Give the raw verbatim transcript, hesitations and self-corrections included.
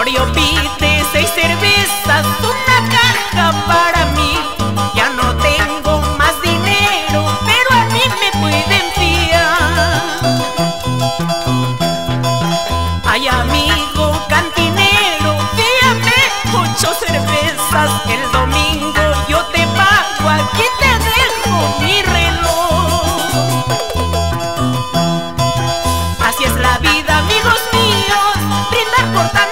Osorio pide seis cervezas, una caja para mí. Ya no tengo más dinero, pero a mí me pueden fiar. Ay, amigo cantinero, fíame ocho cervezas. El domingo yo te pago, aquí te dejo mi reloj. Así es la vida, amigos míos, brindar por